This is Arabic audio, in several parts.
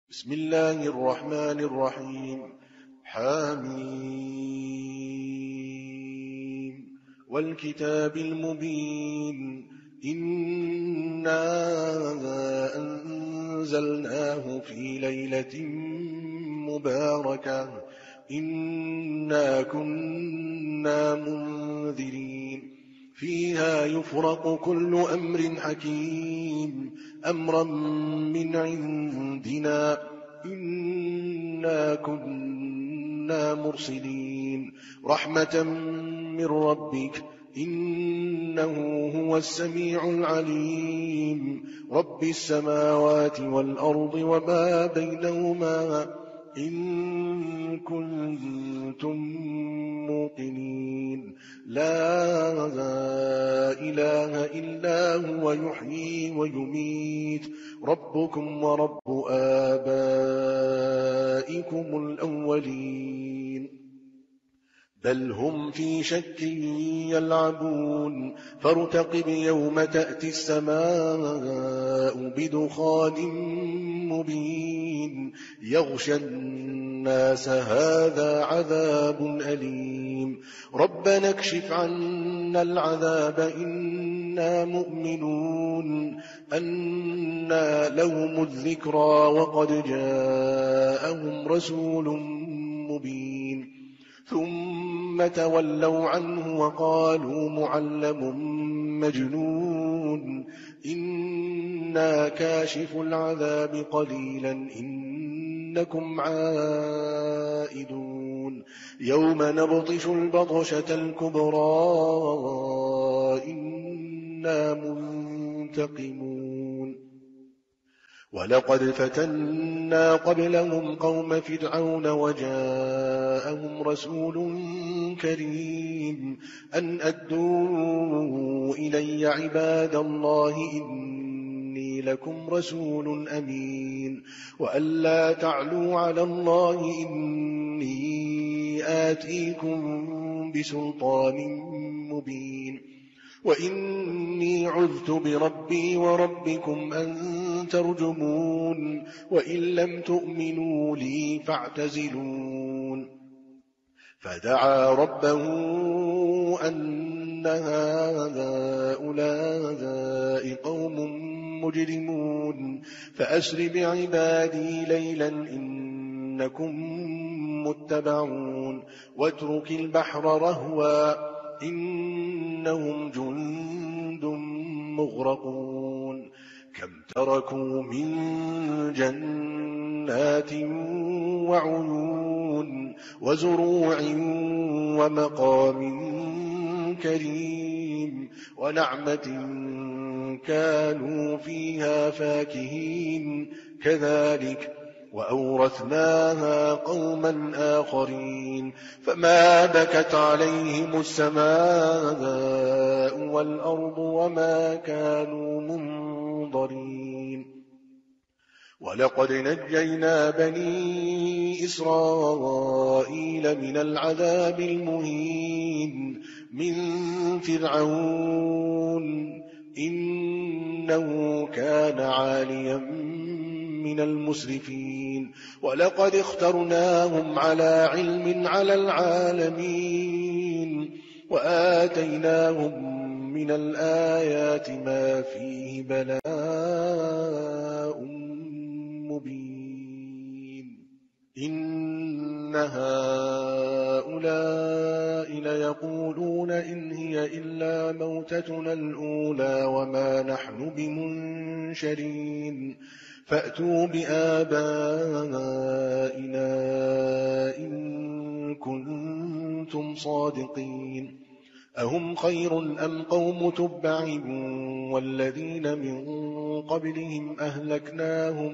بسم الله الرحمن الرحيم. حميم والكتاب المبين. إنا أنزلناه في ليلة مباركة إنا كنا منذرين فيها يفرق كل أمر حكيم أمرا من عندنا إنا كنا مرسلين رحمة من ربك إنه هو السميع العليم رب السماوات والأرض وما بينهما إن كنتم موقنين لا إله إلا هو يحيي ويميت ربكم ورب آبائكم الأولين بل هم في شك يلعبون فارتقب يوم تأتي السماء بدخان مبين يغشى الناس هذا عذاب أليم ربنا اكشف عنا العذاب إنا مؤمنون أنى لهم الذكرى وقد جاءهم رسول مبين ثم تولوا عنه وقالوا معلم مجنون إنا كاشف العذاب قليلا إنكم عائدون يوم نبطش البطشة الكبرى إنا منتقمون ولقد فتنا قبلهم قوم فرعون وجاءهم رسول كريم أن أدوا إلي عباد الله إني لكم رسول أمين وأن لا تعلوا على الله إني آتيكم بسلطان مبين وإني عذت بربي وربكم أن ترجمون وإن لم تؤمنوا لي فاعتزلون فدعا ربه أن هؤلاء قوم مجرمون فأسر بعبادي ليلا إنكم متبعون واترك البحر رهوا إنهم جند مغرقون كم تركوا من جنات وعيون وزروع ومقام كريم ونعمة كانوا فيها فاكهين كذلك وأورثناها قوما آخرين فما بكت عليهم السماء والأرض وما كانوا منظرين ولقد نجينا بني إسرائيل من العذاب المهين من فرعون إنه كان عاليا من المسرفين ولقد اخترناهم على علم على العالمين وآتيناهم من الآيات ما فيه بلاء مبين إن هؤلاء ليقولون إن هي إلا موتتنا الأولى وما نحن بمنشرين فأتوا بآبائنا إن كنتم صادقين أهم خير أم قوم تبع والذين من قبلهم أهلكناهم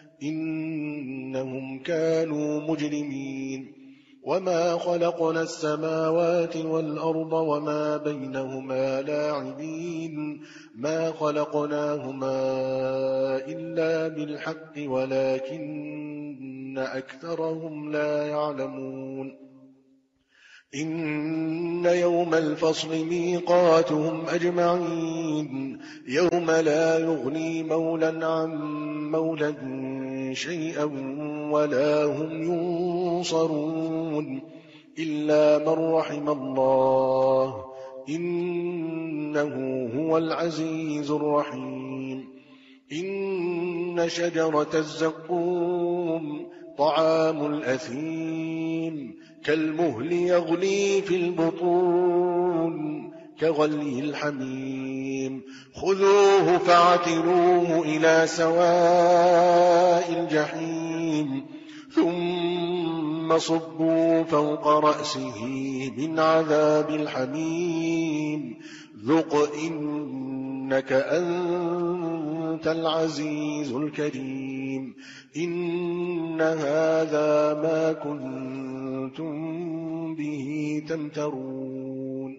إنهم كانوا مجرمين وما خلقنا السماوات والأرض وما بينهما لاعبين ما خلقناهما إلا بالحق ولكن أكثرهم لا يعلمون إن يوم الفصل ميقاتهم أجمعين يوم لا يغني مولى عن مولى شيئا ولا هم ينصرون إلا من رحم الله إنه هو العزيز الرحيم إن شجرة الزقوم طعام الأثيم كالمهل يغلي في البطون كغلي الحميم خذوه فاعتلوه إلى سواء الجحيم ثم صبوا فوق رأسه من عذاب الحميم ذق إنك أنت العزيز الكريم إن هذا ما كنتم به تمترون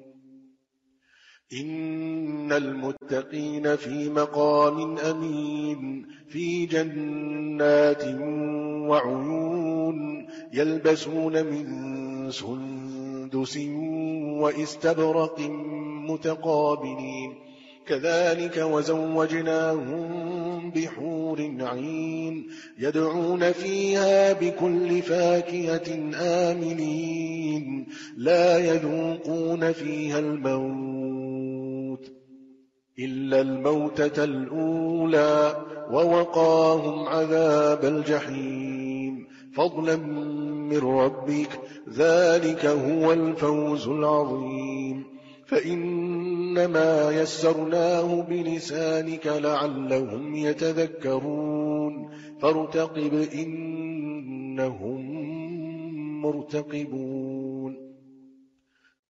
إن المتقين في مقام أمين في جنات وعيون يلبسون من سندس وإستبرق متقابلين كذلك وزوجناهم بحور عين يدعون فيها بكل فاكهة آمنين لا يذوقون فيها الموت إلا الموتة الأولى ووقاهم عذاب الجحيم فضلا من ربك ذلك هو الفوز العظيم فإنما يسرناه بلسانك لعلهم يتذكرون فارتقب إنهم مرتقبون